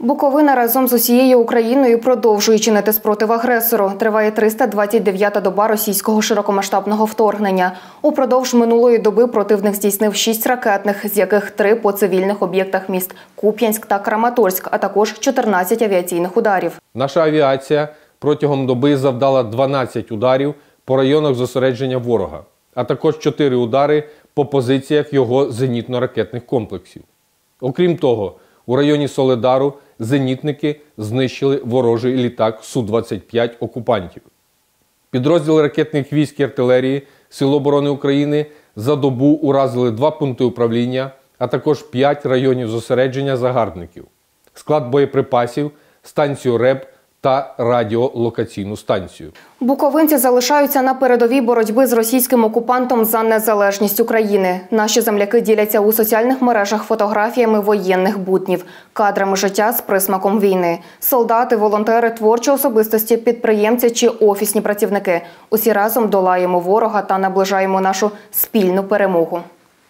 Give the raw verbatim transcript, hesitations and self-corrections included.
Буковина разом з усією Україною продовжує чинити спротив агресору. Триває триста двадцять дев'ята доба російського широкомасштабного вторгнення. Упродовж минулої доби противник здійснив шість ракетних, з яких три по цивільних об'єктах міст Куп'янськ та Краматорськ, а також чотирнадцять авіаційних ударів. Наша авіація протягом доби завдала дванадцять ударів по районах зосередження ворога, а також чотири удари по позиціях його зенітно-ракетних комплексів. Окрім того, у районі Солидару зенітники знищили ворожий літак Су двадцять п'ять окупантів. Підрозділи ракетних військ і артилерії Сил оборони України за добу уразили два пункти управління, а також п'ять районів зосередження загарбників, склад боєприпасів, станцію РЕБ та радіолокаційну станцію. Буковинці залишаються на передовій боротьби з російським окупантом за незалежність України. Наші земляки діляться у соціальних мережах фотографіями воєнних буднів, кадрами життя з присмаком війни. Солдати, волонтери, творчі особистості, підприємці чи офісні працівники. Усі разом долаємо ворога та наближаємо нашу спільну перемогу.